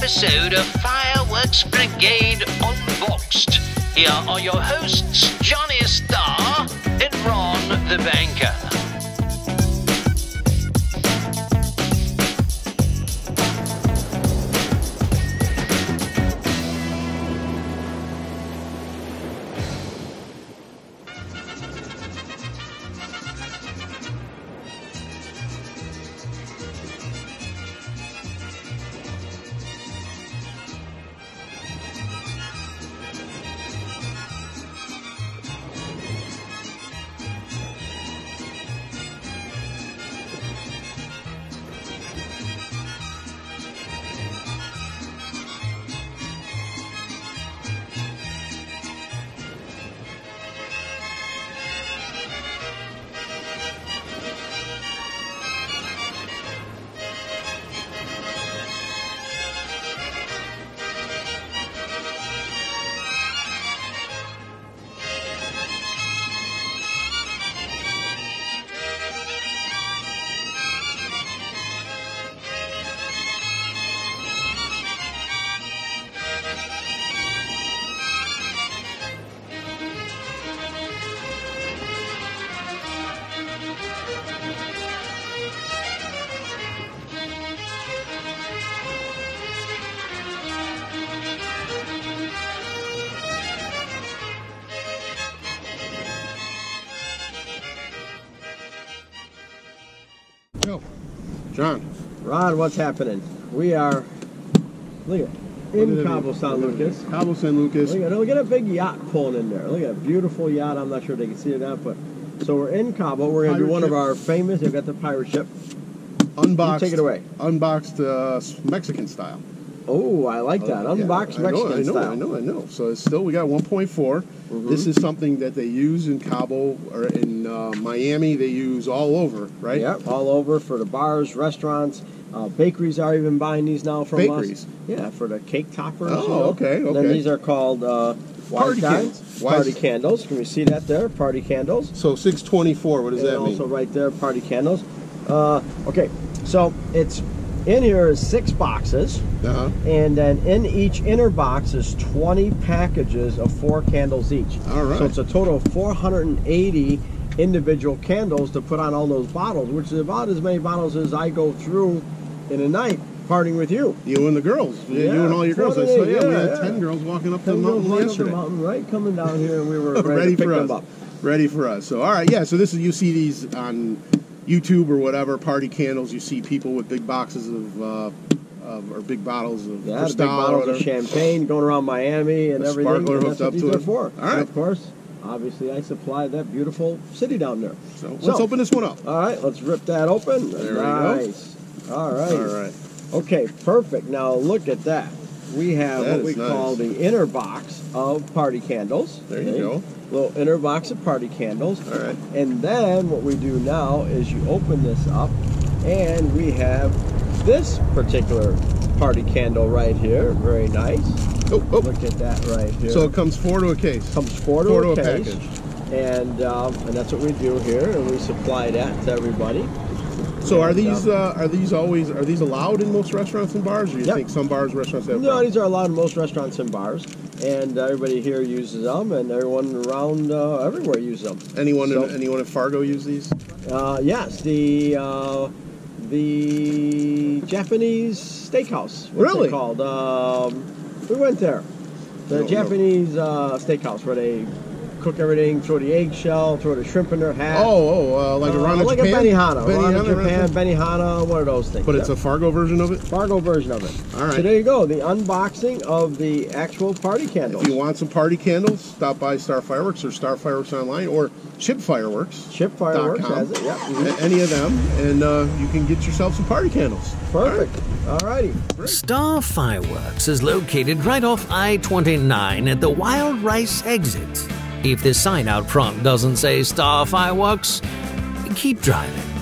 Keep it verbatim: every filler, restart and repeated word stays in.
episode of Fireworks Brigade Unboxed. Here are your hosts, Johnny Starr and Ron the Banker. John. Ron, what's happening? We are, look at in Cabo San Lucas. Cabo San Lucas. Look at, look at a big yacht pulling in there. Look at a beautiful yacht. I'm not sure if they can see it or not, but so we're in Cabo. We're going to do one ship. of our famous, they've got the pirate ship. Unboxed. You take it away. Unboxed uh, Mexican style. Oh, I like that. Uh, Unboxed yeah, I know, Mexican I know, style. I know, I know. So it's still, we got one point four. Mm-hmm. This is something that they use in Cabo or in uh, Miami. They use all over, right? Yeah, all over for the bars, restaurants. Uh, bakeries are even buying these now from bakeries. us. Yeah, for the cake toppers. Oh, you know. okay, okay. And then these are called uh, party candles. candles. Party candles. Can we see that there? Party candles. So six twenty-four. What does and that mean? Also right there, party candles. Uh, okay, so it's in here is six boxes, uh-huh. and then in each inner box is twenty packages of four candles each. All right. So it's a total of four hundred eighty individual candles to put on all those bottles, which is about as many bottles as I go through in a night partying with you. You and the girls. Yeah, yeah you and all your girls. I saw, yeah, yeah, we had yeah. ten girls walking up the ten mountain girls yesterday. Up the mountain, right, coming down here, and we were ready, ready to pick for them us. up. Ready for us. So, all right, yeah, so this is, you see these on YouTube or whatever, party candles. You see people with big boxes of, uh, of or big bottles of yeah, Cristal big bottles or of champagne going around Miami and a everything. Sparkler and hooked that's up what to these it. are for. All right. And of course, obviously, I supply that beautiful city down there. So, let's so, open this one up. All right, let's rip that open. There nice. we go. All right. All right. Okay, perfect. Now look at that. We have That what we is nice. call the inner box of party candles. There you okay? go. Little inner box of party candles. All right. And then what we do now is you open this up, and we have this particular party candle right here. Very nice. Oh, oh. Look at that right here. So it comes four to a case. comes four to four a to a case. package. And um, and that's what we do here, and we supply that to everybody. So are And, these um, uh, are these always are these allowed in most restaurants and bars, or you Yep. think some bars restaurants have? No, problems? these are allowed in most restaurants and bars, and everybody here uses them, and everyone around uh, everywhere uses them. Anyone So- in, anyone at Fargo use these? Uh, yes, the uh, the Japanese steakhouse. What's Really? it called? Um, we went there. The No, Japanese uh, steakhouse where they cook everything, throw the eggshell, throw the shrimp in their hat. Oh, oh, uh, like Uh, a Rana like Japan? a Benihana. Benihana Rana Japan, restaurant? Benihana, one of those things. But it's Yep. a Fargo version of it? Fargo version of it. All right. So there you go, the unboxing of the actual party candles. If you want some party candles, stop by Star Fireworks or Star Fireworks Online or Chip Fireworks. Chip Fireworks Dot com. has it, yep. Mhm. A- Any of them, and uh, you can get yourself some party candles. Perfect. All righty. Star Fireworks is located right off I twenty-nine at the Wild Rice exit. If the sign out front doesn't say Star Fireworks, keep driving.